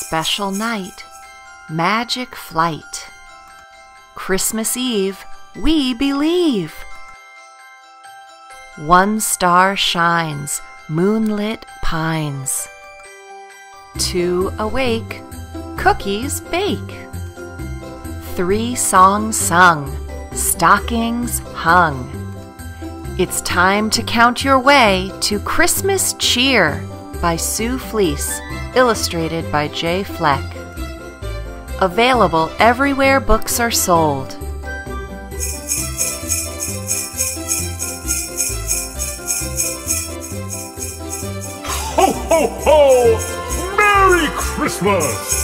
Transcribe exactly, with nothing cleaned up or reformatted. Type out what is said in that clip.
Special night, magic flight. Christmas Eve, we believe. One star shines, moonlit pines. Two awake, cookies bake. Three songs sung, stockings hung. It's time to count your way to Christmas Cheer by Sue Fleece, illustrated by Jay Fleck. Available everywhere books are sold. Ho, ho, ho! Merry Christmas!